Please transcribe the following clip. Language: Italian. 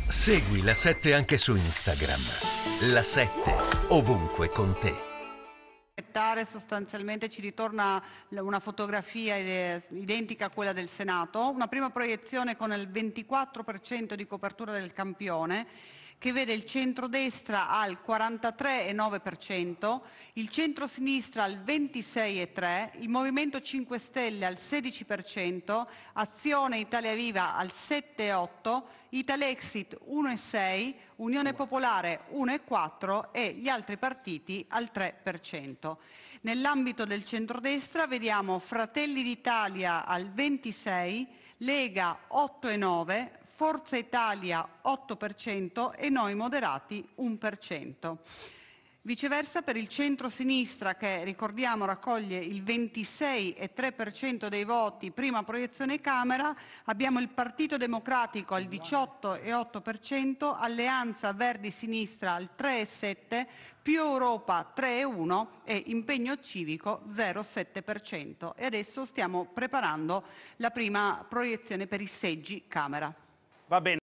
Segui La 7 anche su Instagram. La 7 ovunque con te. Sostanzialmente ci ritorna una fotografia identica a quella del Senato, una prima proiezione con il 24% di copertura del campione, che vede il centrodestra al 43,9%, il centrosinistra al 26,3%, il Movimento 5 Stelle al 16%, Azione Italia Viva al 7,8%, Italexit 1,6%, Unione Popolare 1,4% e gli altri partiti al 3%. Nell'ambito del centrodestra vediamo Fratelli d'Italia al 26%, Lega 8,9%, Forza Italia 8% e Noi Moderati 1%. Viceversa per il centro-sinistra, che ricordiamo raccoglie il 26,3% dei voti, prima proiezione Camera, abbiamo il Partito Democratico al 18,8%, Alleanza Verdi-Sinistra al 3,7%, Più Europa 3,1% e Impegno Civico 0,7%. E adesso stiamo preparando la prima proiezione per i seggi Camera. Va bene.